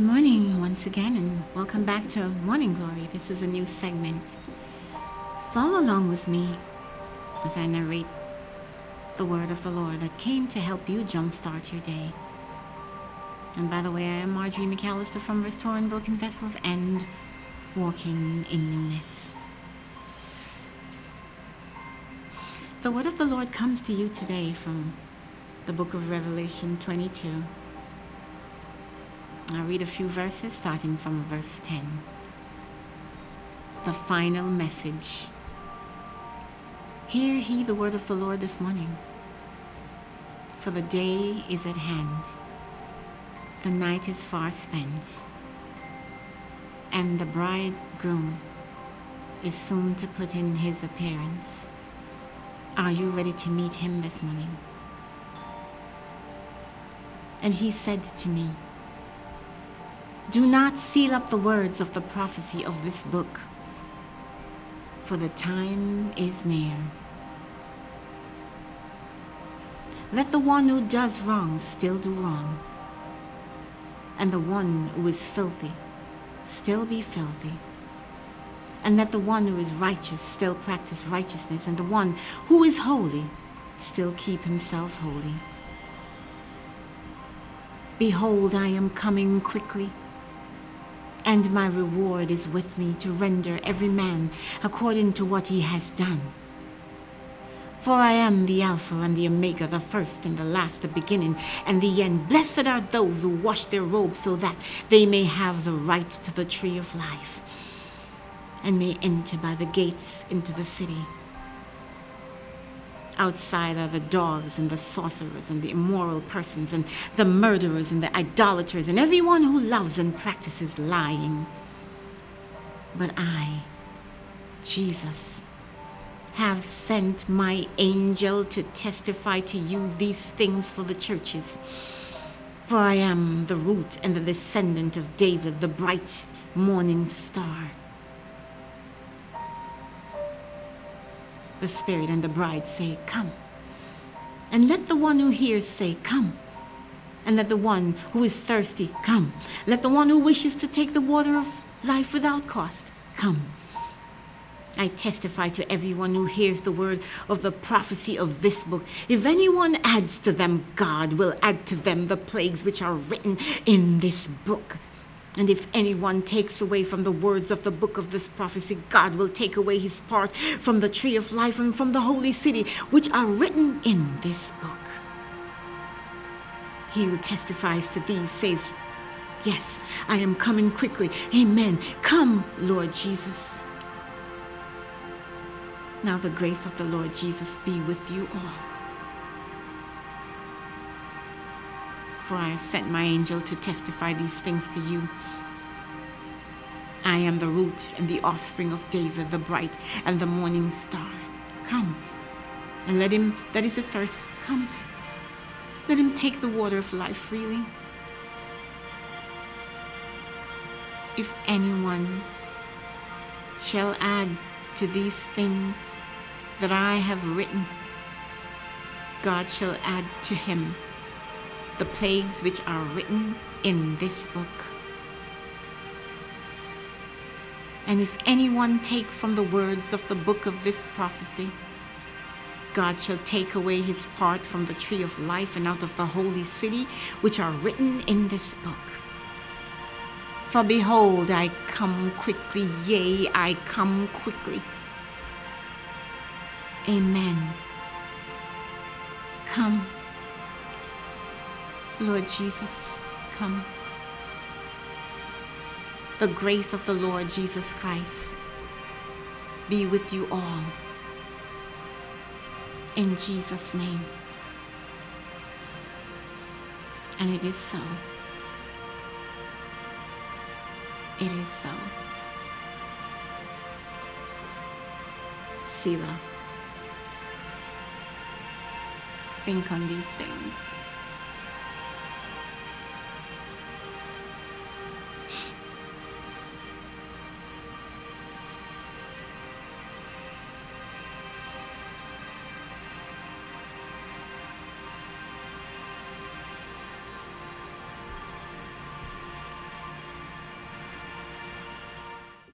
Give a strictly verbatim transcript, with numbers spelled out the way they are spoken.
morning once again, and welcome back to Morning Glory. This is a new segment. Follow along with me as I narrate the word of the Lord that came to help you jumpstart your day. And by the way, I am Marjorie McAllister from Restoring Broken Vessels and Walking in Newness. The word of the Lord comes to you today from the book of Revelation twenty-two. I'll read a few verses starting from verse ten. The final message. Hear ye the word of the Lord this morning. For the day is at hand, the night is far spent, and the bridegroom is soon to put in his appearance. Are you ready to meet him this morning? And he said to me, do not seal up the words of the prophecy of this book, for the time is near. Let the one who does wrong still do wrong, and the one who is filthy still be filthy, and let the one who is righteous still practice righteousness, and the one who is holy still keep himself holy. Behold, I am coming quickly, and my reward is with me to render every man according to what he has done. For I am the Alpha and the Omega, the first and the last, the beginning and the end. Blessed are those who wash their robes so that they may have the right to the tree of life and may enter by the gates into the city. Outside are the dogs and the sorcerers and the immoral persons and the murderers and the idolaters and everyone who loves and practices lying. But I, Jesus, have sent my angel to testify to you these things for the churches. For I am the root and the descendant of David, the bright morning star. The Spirit and the bride say, come. And let the one who hears say, come. And let the one who is thirsty, come. Let the one who wishes to take the water of life without cost, come. I testify to everyone who hears the word of the prophecy of this book. If anyone adds to them, God will add to them the plagues which are written in this book. And if anyone takes away from the words of the book of this prophecy, God will take away his part from the tree of life and from the holy city, which are written in this book. He who testifies to these says, yes, I am coming quickly. Amen. Come, Lord Jesus. Now the grace of the Lord Jesus be with you all. For I have sent my angel to testify these things to you. I am the root and the offspring of David, the bright and the morning star. Come, and let him that is athirst come. Let him take the water of life freely. If anyone shall add to these things that I have written, God shall add to him the plagues which are written in this book. And if anyone take from the words of the book of this prophecy, God shall take away his part from the tree of life and out of the holy city, which are written in this book. For behold, I come quickly, yea, I come quickly. Amen. Come, Lord Jesus, come. The grace of the Lord Jesus Christ be with you all. In Jesus' name. And it is so. It is so. Selah. Think on these things.